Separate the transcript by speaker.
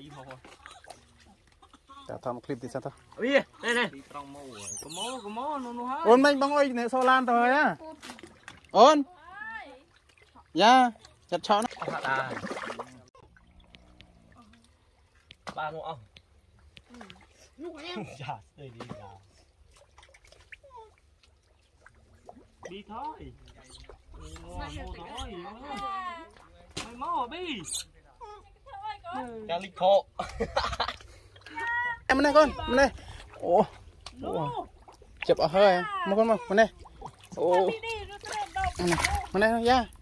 Speaker 1: จะทำคลิปติดซะเถอะ
Speaker 2: นี่นี่ต้องโม่ก็โม่นู่นฮะ
Speaker 1: โอนไม่บังอ้อยเนี่ยโซลานตัวเลยอ่ะโอนย่าจัดช้อน
Speaker 2: บ้านเอา
Speaker 3: ลูกเนี่ย
Speaker 2: จ้าเลยดีจ้าดีท้อยโม่ท้อยไม่โม่บี้กาลิโค
Speaker 1: มันđây conมันđây ồ chụp ở hơi mà con mà đây ồมันđây ra